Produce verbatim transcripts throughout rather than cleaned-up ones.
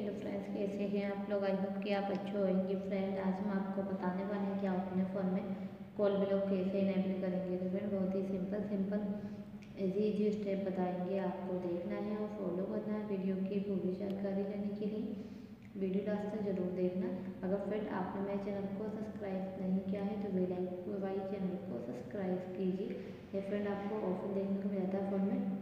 Hello friends, कैसे हैं आप लोग। आई होप कि आप अच्छे होंगे। फ्रेंड, आज हम आपको बताने वाले हैं कि आप अपने फ़ोन में कॉल ब्लॉक कैसे इनेबल करेंगे। तो फ्रेंड, बहुत ही simple simple easy easy step बताएंगे, आपको देखना है और फॉलो करना है। वीडियो की पूरी जानकारी लेने के लिए वीडियो लास्ट तक जरूर देखना। अगर फ्रेंड आपने मेरे चैनल को सब्सक्राइब नहीं किया है तो बेल आइकन को दबाइए, चैनल को सब्सक्राइब कीजिए। ये फ्रेंड आपको ऑप्शन देखने को मिल जाता है फ़ोन में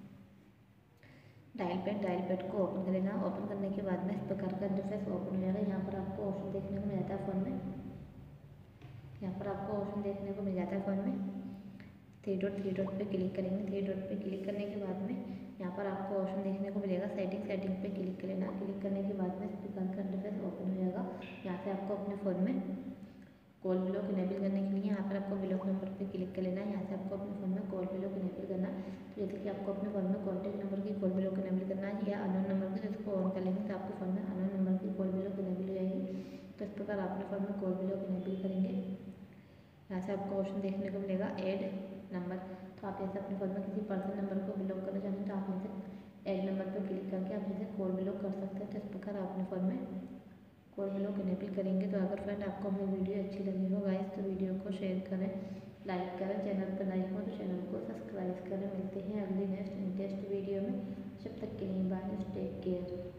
डायल पैड डायल पैड को ओपन कर लेना। ओपन करने के बाद में इस प्रकार का इंटरफेस ओपन हो जाएगा। यहाँ पर आपको ऑप्शन देखने को मिल जाता है फ़ोन में यहाँ पर आपको ऑप्शन देखने को मिल जाता है फ़ोन में थ्री डॉट थ्री डॉट पे क्लिक करेंगे। थ्री डॉट पे क्लिक करने के बाद में यहाँ पर आपको ऑप्शन देखने को मिलेगा सेटिंग। सेटिंग पे क्लिक कर लेना। क्लिक करने के बाद में इस प्रकार का इंटरफेस ओपन हो जाएगा। यहाँ से आपको अपने फ़ोन में कॉल ब्लॉक इनेबल करने के लिए यहाँ पर आपको ब्लॉक नंबर पे क्लिक कर लेना है। यहाँ से आपको अपने फ़ोन में कॉल ब्लॉक इनेबल करना है। तो जैसे कि आपको अपने फ़ोन में कॉन्टैक्ट नंबर की कॉल ब्लॉक इनेबल करना है या अननोन नंबर की, जिसको ऑन कर लेंगे तो आपके फ़ोन में अननोन नंबर की कॉल ब्लॉक इनेबल हो जाएगी। तो इस प्रकार अपने फ़ोन में कॉल ब्लॉक इनेबल करेंगे। यहाँ से आपको ऑप्शन देखने को मिलेगा ऐड नंबर। तो आप जैसे अपने फ़ोन में किसी पर्सनल नंबर को ब्लॉक करना चाहते हैं तो आप जैसे ऐड नंबर पर क्लिक करके आप जैसे कॉल ब्लॉक कर सकते हैं। तो इस प्रकार अपने फ़ोन में कॉल ब्लॉक इनेबल करेंगे। तो अगर फ्रेंड आपको हमें वीडियो अच्छी लगी हो गाइस तो वीडियो को शेयर करें, लाइक करें। चैनल पर नए हो तो चैनल को सब्सक्राइब करें। मिलते हैं अगली नेक्स्ट इंटरेस्ट वीडियो में। जब तक के लिए बाय, टेक केयर।